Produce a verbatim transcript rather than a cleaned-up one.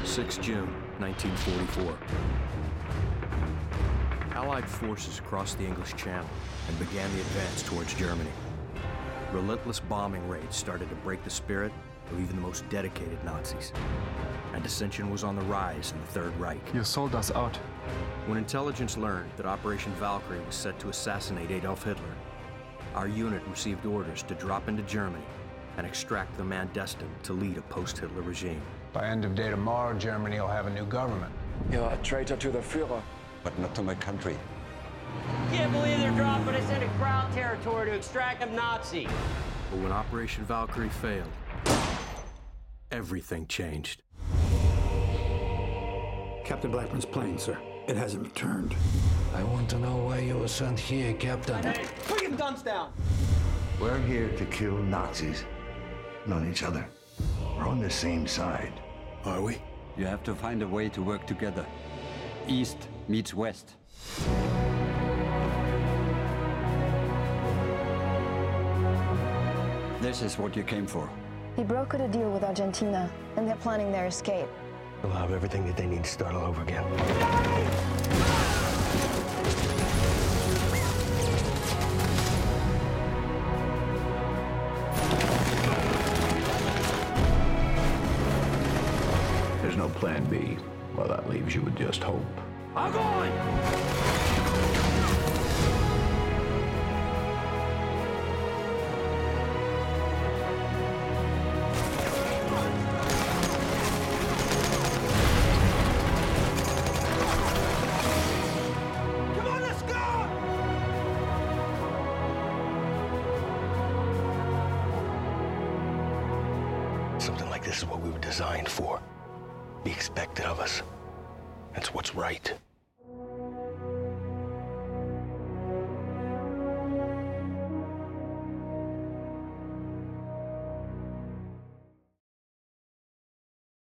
sixth of June, nineteen forty-four. Allied forces crossed the English Channel and began the advance towards Germany. Relentless bombing raids started to break the spirit of even the most dedicated Nazis. And dissension was on the rise in the Third Reich. You sold us out. When intelligence learned that Operation Valkyrie was set to assassinate Adolf Hitler, our unit received orders to drop into Germany and extract the man destined to lead a post-Hitler regime. By end of day tomorrow, Germany will have a new government. You're a traitor to the Führer. But not to my country. Can't believe they're dropping us into crowd territory to extract them Nazi. But when Operation Valkyrie failed, everything changed. Captain Blackburn's plane, sir. It hasn't returned. I want to know why you were sent here, Captain. Hey, put your guns down! We're here to kill Nazis, not each other. We're on the same side. Are we? You have to find a way to work together. East meets West. This is what you came for. He brokered a deal with Argentina, and they're planning their escape. They'll have everything that they need to start all over again. There's no plan B. Well, that leaves you with just hope. I'm going! Come on, let's go! Something like this is what we were designed for. Be expected of us. That's what's right.